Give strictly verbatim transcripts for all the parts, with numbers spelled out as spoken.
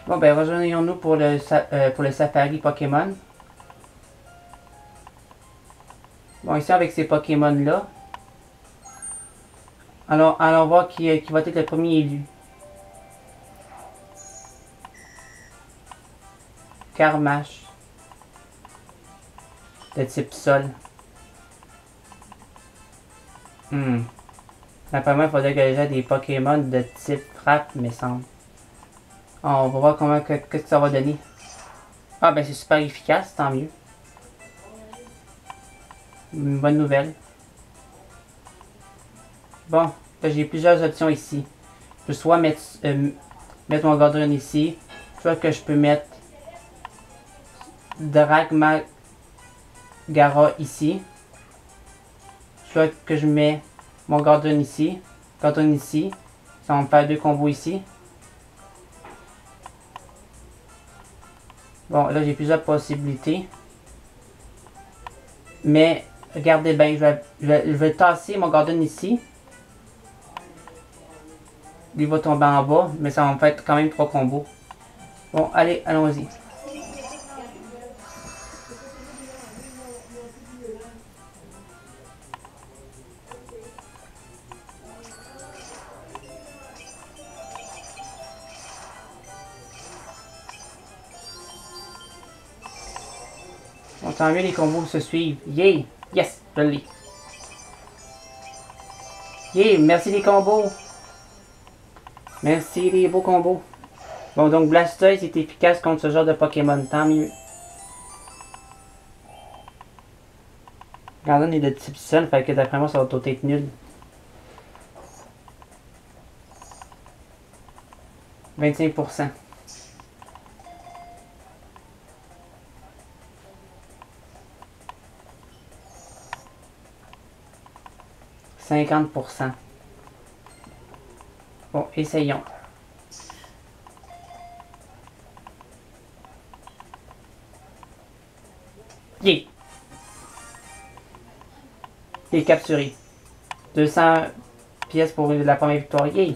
Bon, ben, rejoignons-nous pour le, euh, pour le Safari Pokémon. Bon, ici, avec ces Pokémon-là. Alors, allons voir qui, qui va être le premier élu. Carmache. De type sol. Hmm. D'après moi, il faudrait que j'ai des Pokémon de type frappe, mais semble. Oh, on va voir comment, qu'est-ce que, que ça va donner. Ah, ben, c'est super efficace, tant mieux. Une bonne nouvelle. Bon, j'ai plusieurs options ici. Je peux soit mettre, euh, mettre mon Gordon ici, soit que je peux mettre Dragmagara ici, soit que je mets mon Gordon ici, Gordon ici, ça va me faire deux combos ici. Bon, là j'ai plusieurs possibilités. Mais, regardez bien, je vais, je vais, je vais tasser mon Gordon ici. Il va tomber en bas, mais ça va me faire quand même trois combos. Bon, allez, allons-y. Bon, tant mieux, les combos se suivent. Yay! Yes! Je l'ai. Yay! Merci les combos! Merci les beaux combos. Bon, donc Blastoise est efficace contre ce genre de Pokémon. Tant mieux. Gardon est de type sol, fait que d'après moi, ça va tout être nul. vingt-cinq pour cent. cinquante pour cent. Bon, essayons. Yeah! Il est capturé. deux cents pièces pour la première victoire. Yeah!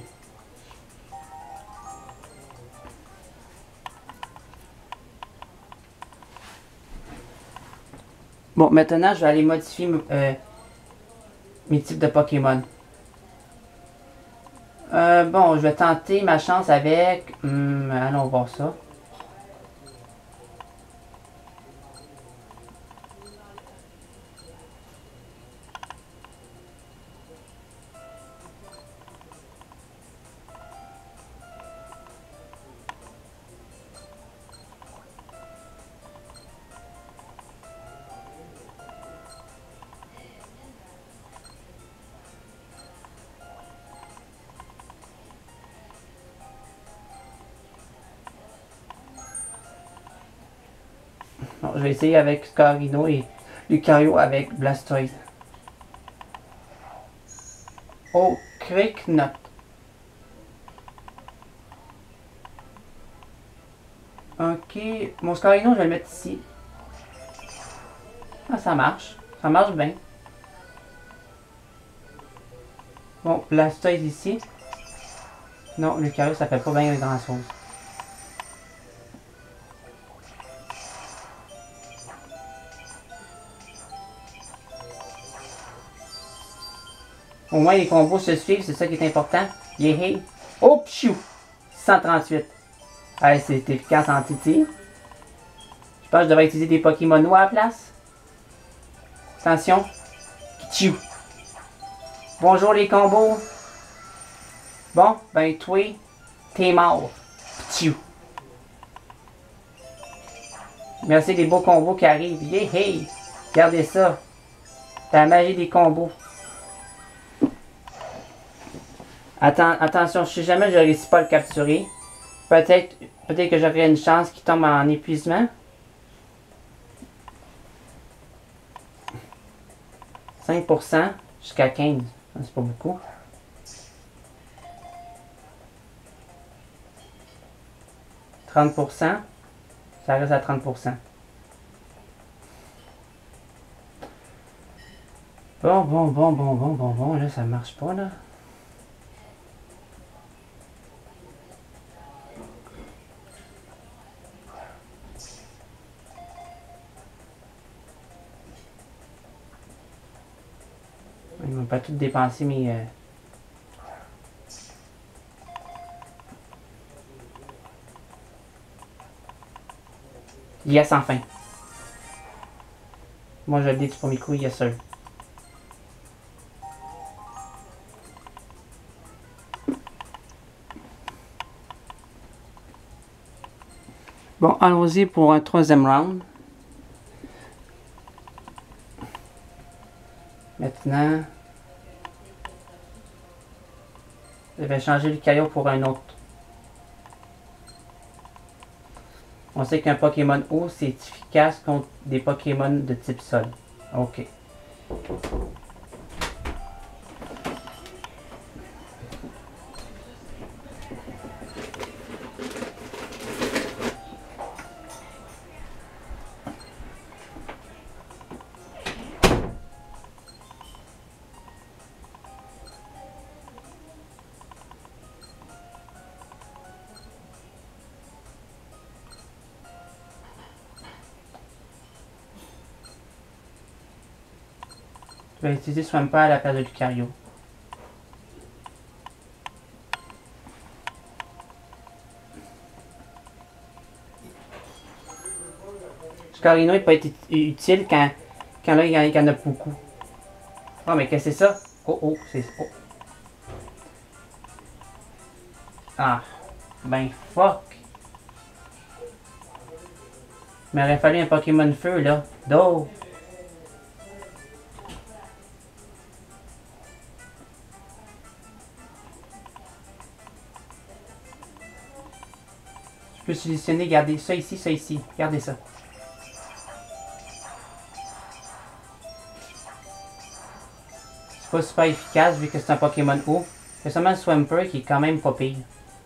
Bon, maintenant, je vais aller modifier euh, mes types de Pokémon. Euh, bon, je vais tenter ma chance avec... Hmm, allons voir ça. Bon, je vais essayer avec Scarino et Lucario avec Blastoise. Oh, Cricknut. Ok, mon Scarino, je vais le mettre ici. Ah, ça marche. Ça marche bien. Bon, Blastoise ici. Non, Lucario, ça fait pas bien grand chose. Au moins, les combos se suivent, c'est ça qui est important. Yeah! Oh, pfiou! cent trente-huit. Allez, c'est efficace anti-tir. Je pense que je devrais utiliser des Pokémon à la place. Attention. Pfiou! Bonjour les combos. Bon, ben toi, t'es mort. Pfiou! Merci des beaux combos qui arrivent. Yeah! Hey! Regardez ça. La magie des combos. Atten attention, si jamais je ne réussis pas à le capturer, peut-être peut-être que j'aurai une chance qu'il tombe en épuisement. cinq pour cent jusqu'à quinze. C'est pas beaucoup. trente pour cent. Ça reste à trente pour cent. Bon, bon, bon, bon, bon, bon, bon. Là, ça marche pas, là. pas tout dépenser mes... Euh... Yes, enfin. Moi, je le dis du premier coup, yes, sir. Bon, allons-y pour un troisième round. Maintenant, je vais changer le caillou pour un autre. On sait qu'un Pokémon eau, c'est efficace contre des Pokémon de type sol. Ok. Je vais utiliser Swamper à la place de Lucario. Scarino il peut être utile quand, quand là il y en a beaucoup. Oh mais qu'est-ce que c'est ça? Oh oh, c'est... Oh. Ah, ben fuck. Il m'aurait fallu un Pokémon feu là. Do. Je peux sélectionner, garder ça ici, ça ici. Regardez ça. C'est pas super efficace vu que c'est un Pokémon eau. C'est seulement le Swamper qui est quand même pas pire.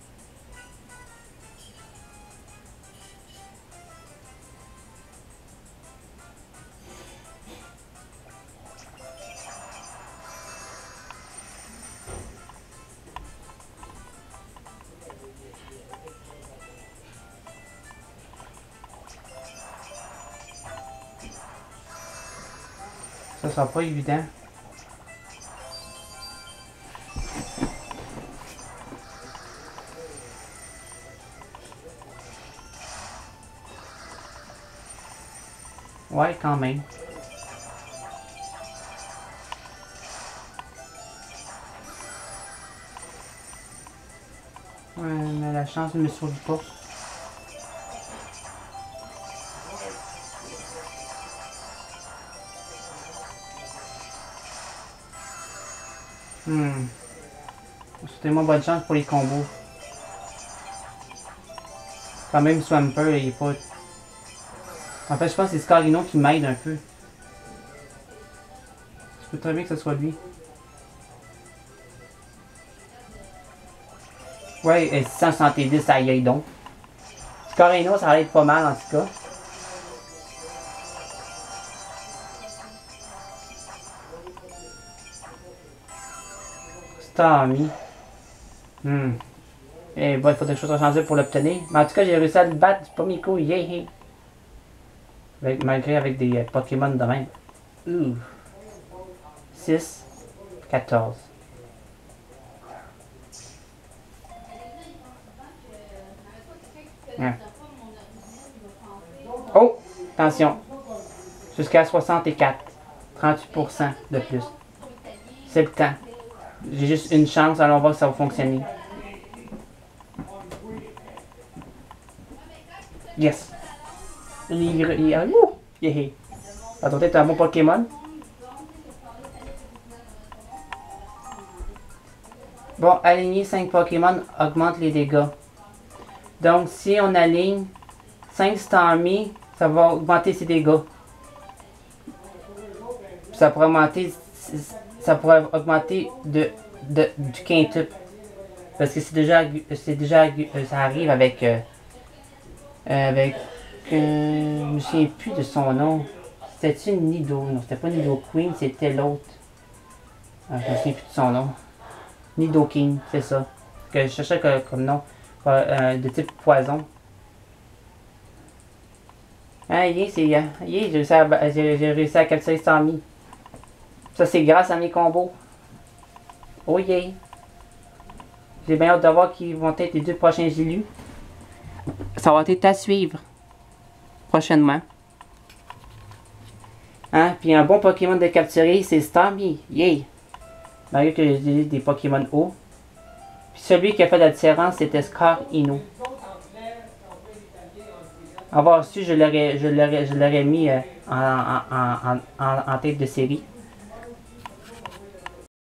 Ça sera pas évident. Ouais, quand même. Ouais, mais la chance ne me survit pas. Hmm. C'était moins bonne chance pour les combos. Quand même, Swamper, il est pas... En fait, je pense que c'est Scarino qui m'aide un peu. Je peux très bien que ce soit lui. Ouais, et six cent soixante-dix, ça y est donc. Scarino, ça va être pas mal en tout cas. Starmie. Hmm. Et bon, il faut des choses à changer pour l'obtenir. Mais en tout cas, j'ai réussi à le battre du premier coup. Yeah, yeah. Avec, malgré avec des euh, Pokémon de même. Ouh. six, quatorze. Hein. Oh! Attention. Jusqu'à soixante-quatre. trente-huit pour cent de plus. C'est le temps. J'ai juste une chance, alors on va voir si ça va fonctionner. Yes! Il, il, il, il, ouh, yeah. Ça doit être un bon Pokémon. Bon, aligner cinq Pokémon augmente les dégâts. Donc, si on aligne cinq Starmie, ça va augmenter ses dégâts. Ça pourrait augmenter, ça pourrait augmenter de, de, du quintuple. Parce que c'est déjà, c'est déjà, ça arrive avec, euh, avec, euh, je me souviens plus de son nom. C'était une Nido, non, c'était pas Nido Queen, c'était l'autre. Ah, je me souviens plus de son nom. Nido King, c'est ça. Que je cherchais comme, comme nom, euh, de type poison. Ah, yeah, c'est, yeah, j'ai réussi à, j'ai réussi à capturer Starmie. Ça, c'est grâce à mes combos. Oh yeah! J'ai bien hâte de voir qui vont être les deux prochains élus. Ça va être à suivre. Prochainement. Hein? Puis un bon Pokémon de capturer, c'est Starmie. Yay! Malgré que j'ai des Pokémon hauts. Puis celui qui a fait la différence, c'était Staryu. Avoir su, je l'aurais je l'aurais je l'aurais mis euh, en, en, en, en, en tête de série.